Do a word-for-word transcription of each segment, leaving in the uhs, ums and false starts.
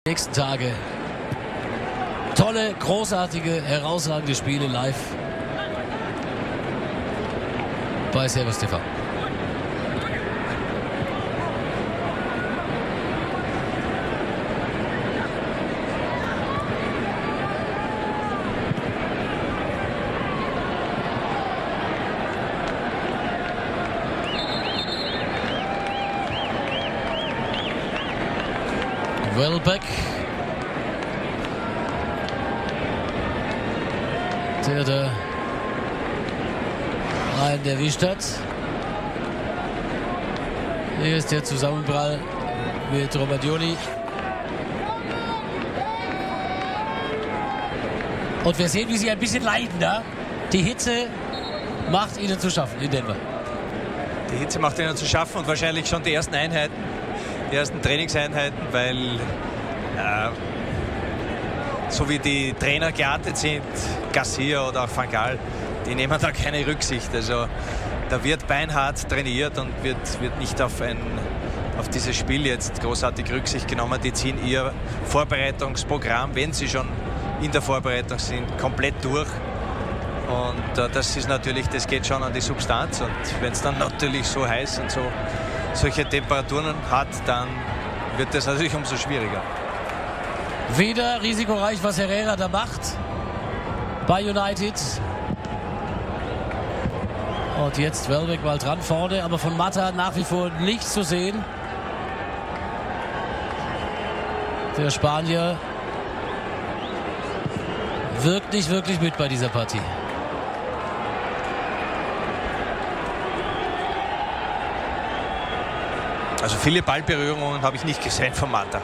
Nächsten Tage tolle, großartige, herausragende Spiele live bei Servus T V. Welbeck, der da einen erwischt hat. Hier ist der Zusammenprall mit Romagnoli. Und wir sehen, wie sie ein bisschen leiden da. Die Hitze macht ihnen zu schaffen in Denver. Die Hitze macht ihnen zu schaffen und wahrscheinlich schon die ersten Einheiten. Die ersten Trainingseinheiten, weil äh, so wie die Trainer geartet sind, Garcia oder auch Van Gaal, die nehmen da keine Rücksicht. Also da wird beinhart trainiert und wird, wird nicht auf, ein, auf dieses Spiel jetzt großartig Rücksicht genommen. Die ziehen ihr Vorbereitungsprogramm, wenn sie schon in der Vorbereitung sind, komplett durch. Und äh, das ist natürlich, das geht schon an die Substanz. Und wenn es dann natürlich so heiß und so solche Temperaturen hat, dann wird das natürlich umso schwieriger. Wieder risikoreich, was Herrera da macht bei United. Und jetzt Welbeck mal dran vorne, aber von Mata nach wie vor nichts zu sehen. Der Spanier wirkt nicht wirklich mit bei dieser Partie. Also viele Ballberührungen habe ich nicht gesehen von Mata.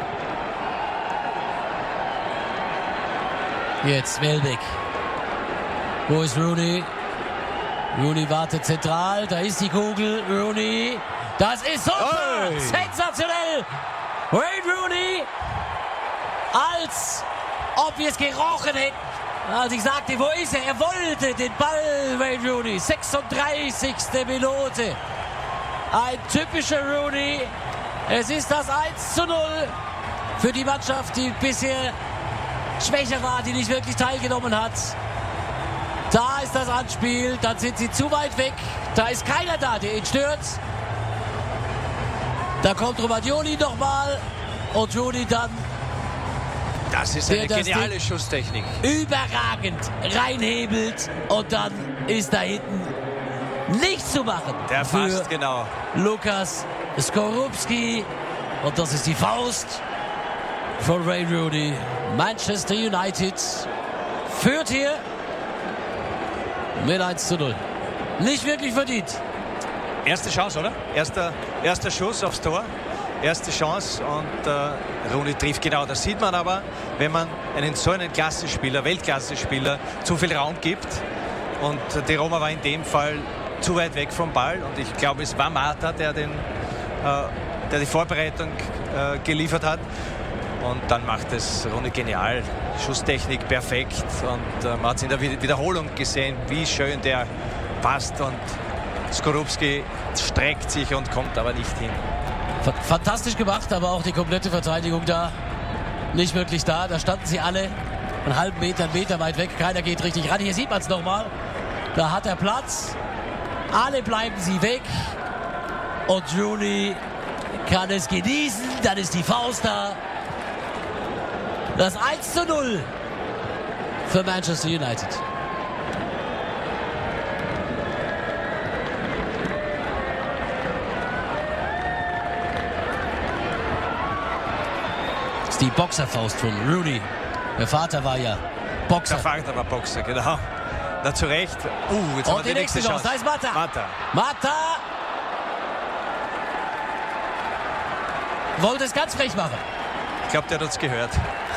Jetzt Welbeck. Wo ist Rooney? Rooney wartet zentral. Da ist die Kugel. Rooney. Das ist super! Hey. Sensationell! Wayne Rooney. Als ob wir es gerochen hätten. Als ich sagte, wo ist er? Er wollte den Ball, Wayne Rooney. sechsunddreißigste Minute. Ein typischer Rooney. Es ist das eins zu null für die Mannschaft, die bisher schwächer war, die nicht wirklich teilgenommen hat. Da ist das Anspiel, dann sind sie zu weit weg. Da ist keiner da, der ihn stört. Da kommt Romagnoli nochmal und Rooney dann. Das ist eine geniale Schusstechnik. Überragend reinhebelt und dann ist da hinten nichts zu machen. Der fasst, genau. Lukas Skorupski. Und das ist die Faust von Wayne Rooney. Manchester United führt hier mit eins zu null. Nicht wirklich verdient. Erste Chance, oder? Erster, erster Schuss aufs Tor. Erste Chance und äh, Rooney trifft genau. Das sieht man aber, wenn man einen so einen Klassenspieler, Weltklasse-Spieler zu viel Raum gibt. Und die Roma war in dem Fall zu weit weg vom Ball und ich glaube, es war Mata, der, den, äh, der die Vorbereitung äh, geliefert hat und dann macht es Rooney genial. Schusstechnik perfekt und äh, man hat es in der Wiederholung gesehen, wie schön der passt und Skorupski streckt sich und kommt aber nicht hin. Fantastisch gemacht, aber auch die komplette Verteidigung da nicht wirklich da. Da standen sie alle einen halben Meter, einen Meter weit weg. Keiner geht richtig ran. Hier sieht man es nochmal. Da hat er Platz. Alle bleiben sie weg. Und Rooney kann es genießen. Dann ist die Faust da. Das eins zu null für Manchester United. Das ist die Boxerfaust von Rooney. Der Vater war ja Boxer. Der Vater war Boxer, genau. Da zu Recht. Uh, jetzt und haben wir die die nächste, nächste Chance. Chance. Da ist Mata. Mata. Mata. Wollte es ganz frech machen. Ich glaube, der hat uns gehört.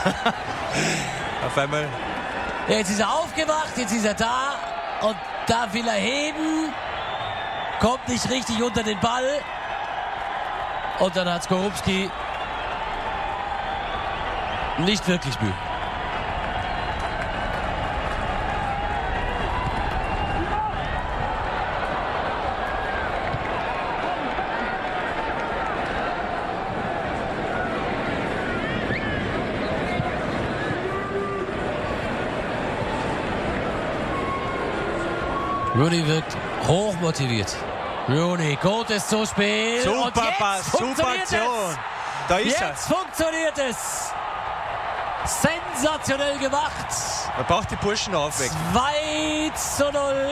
Auf einmal. Jetzt ist er aufgewacht, jetzt ist er da. Und da will er heben. Kommt nicht richtig unter den Ball. Und dann hat Skorupski nicht wirklich Mühe. Rooney wirkt hoch motiviert. Rooney, gutes Zuspiel. Super und jetzt Pass, super Aktion. Da ist er. Jetzt funktioniert es. Sensationell gemacht. Man braucht die Burschen aufwecken. zwei zu null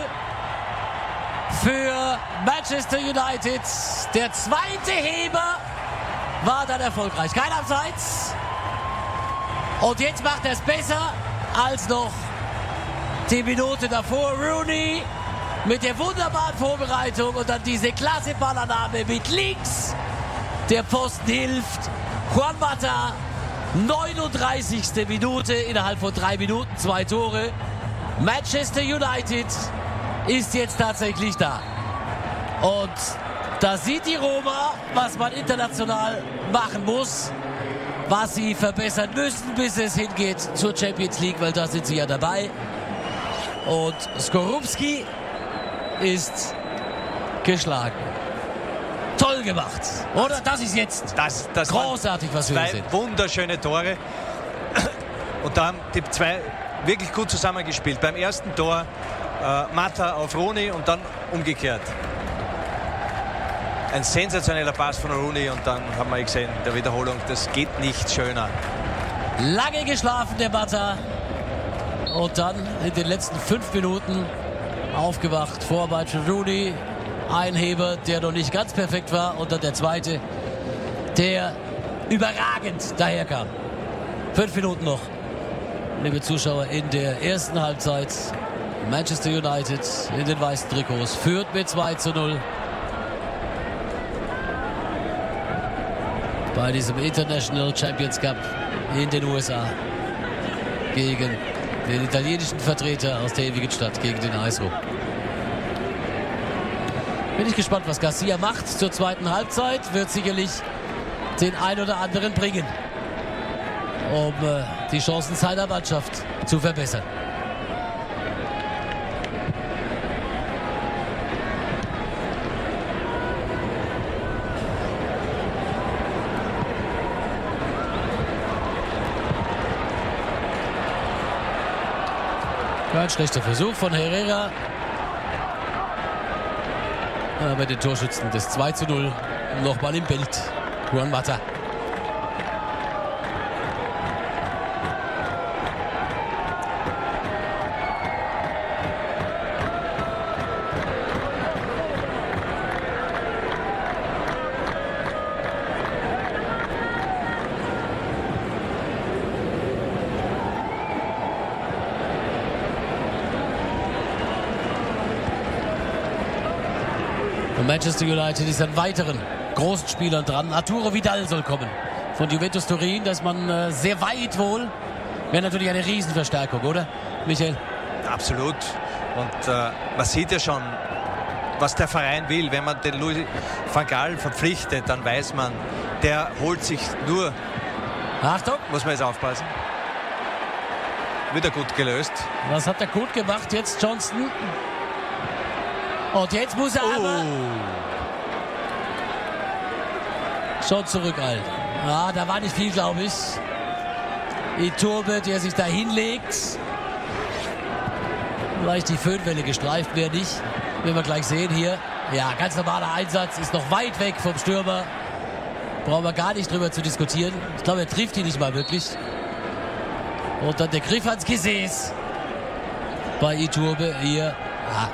für Manchester United. Der zweite Heber war dann erfolgreich. Kein Abseits. Und jetzt macht er es besser als noch die Minute davor. Rooney mit der wunderbaren Vorbereitung und dann diese klasse Ballannahme mit links. Der Pfosten hilft. Juan Mata, neununddreißigste Minute, innerhalb von drei Minuten zwei Tore. Manchester United ist jetzt tatsächlich da. Und da sieht die Roma, was man international machen muss, was sie verbessern müssen, bis es hingeht zur Champions League, weil da sind sie ja dabei. Und Skorupski ist geschlagen. Toll gemacht, oder? Das ist jetzt das, das großartig, was wir zwei sehen. Wunderschöne Tore. Und da haben die zwei wirklich gut zusammengespielt. Beim ersten Tor äh, Mata auf Rooney und dann umgekehrt. Ein sensationeller Pass von Rooney und dann haben wir gesehen, der Wiederholung, das geht nicht schöner. Lange geschlafen, der Mata. Und dann in den letzten fünf Minuten aufgewacht. Vorarbeit von Rooney. Ein Heber, der noch nicht ganz perfekt war. Und dann der zweite, der überragend daherkam. Fünf Minuten noch. Liebe Zuschauer, in der ersten Halbzeit. Manchester United in den weißen Trikots führt mit zwei zu null. Bei diesem International Champions Cup in den U S A gegen den italienischen Vertreter aus der ewigen Stadt, gegen den A S O. Bin ich gespannt, was Garcia macht zur zweiten Halbzeit. Wird sicherlich den ein oder anderen bringen, um äh, die Chancen seiner Mannschaft zu verbessern. Ein schlechter Versuch von Herrera. Aber den Torschützen des zwei zu null nochmal im Bild. Juan Mata. Manchester United ist an weiteren großen Spielern dran. Arturo Vidal soll kommen von Juventus Turin. Da ist man äh, sehr weit wohl. Wäre natürlich eine Riesenverstärkung, oder, Michael? Absolut. Und äh, man sieht ja schon, was der Verein will. Wenn man den Louis van Gaal verpflichtet, dann weiß man, der holt sich nur... Achtung! Muss man jetzt aufpassen. Wieder gut gelöst. Das hat er gut gemacht jetzt, Johnston. Und jetzt muss er oh. aber schon zurückhalten. Ja, da war nicht viel, glaube ich. Iturbe, der sich da hinlegt. Vielleicht die Föhnwelle gestreift, wer nicht. Werden wir gleich sehen hier. Ja, ganz normaler Einsatz, ist noch weit weg vom Stürmer. Brauchen wir gar nicht drüber zu diskutieren. Ich glaube, er trifft ihn nicht mal wirklich. Und dann der Griff ans Gesäß bei Iturbe hier. Ja.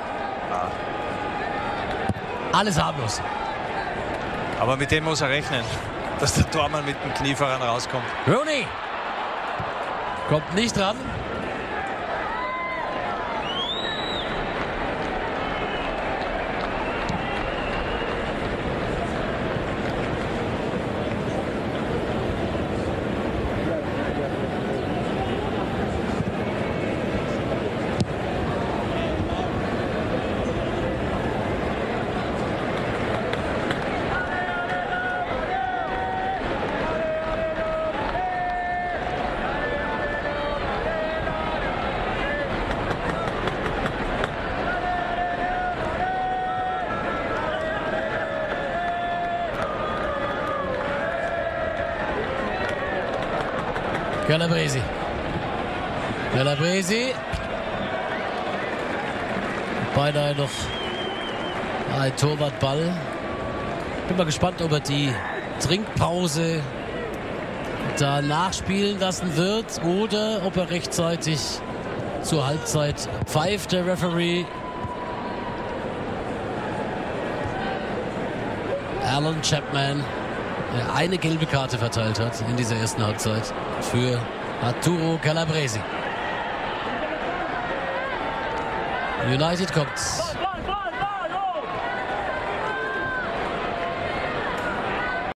Alles harmlos. Aber mit dem muss er rechnen, dass der Tormann mit dem Knie voran rauskommt. Rooney kommt nicht dran. Calabresi. Calabresi. Beinahe noch ein Torwartball. Bin mal gespannt, ob er die Trinkpause da nachspielen lassen wird oder ob er rechtzeitig zur Halbzeit pfeift, der Referee. Alan Chapman, der eine gelbe Karte verteilt hat in dieser ersten Halbzeit für Arturo Calabresi. United kommt.